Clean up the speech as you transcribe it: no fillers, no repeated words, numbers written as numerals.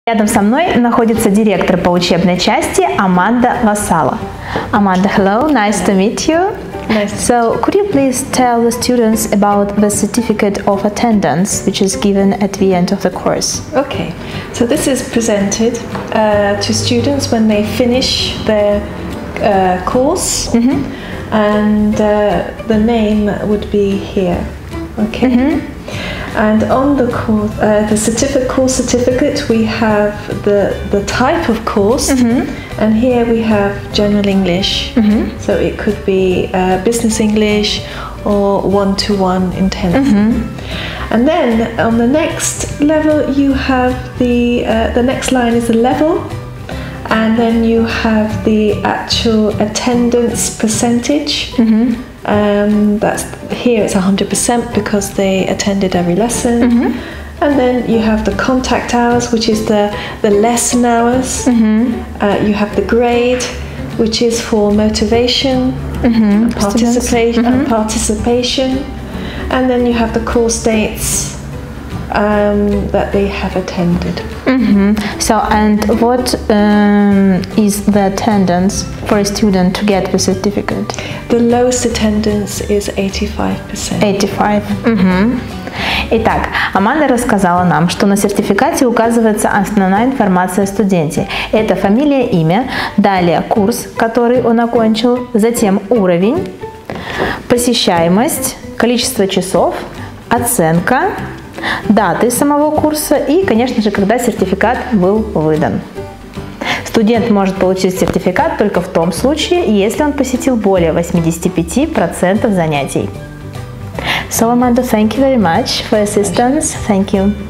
Рядом со мной находится директор по учебной части Аманда Вассала. Amanda, hello, nice to meet you. Nice. So, could you please tell the students about the certificate of attendance, which is given at the end of the course? Okay, so this is presented to students when they finish their course, and the name would be here. Okay. And on the course, course certificate, we have the type of course, and here we have general English. So it could be business English or one-to-one intensive. And then on the next level, you have the next line is the level, and then you have the actual attendance percentage. That's here it's 100% because they attended every lesson. And then you have the contact hours, which is the lesson hours. You have the grade, which is for motivation, participation. And then you have the course dates that they have attended. So, and what is the attendance for a student to get the certificate? The lowest attendance is 85%. 85. Итак, Аманда рассказала нам, что на сертификате указывается основная информация о студенте. Это фамилия, имя, далее курс, который он окончил, затем уровень, посещаемость, количество часов, оценка, даты самого курса и, конечно же, когда сертификат был выдан. Студент может получить сертификат только в том случае, если он посетил более 85% занятий. So, Amanda, thank you very much for assistance. Thank you.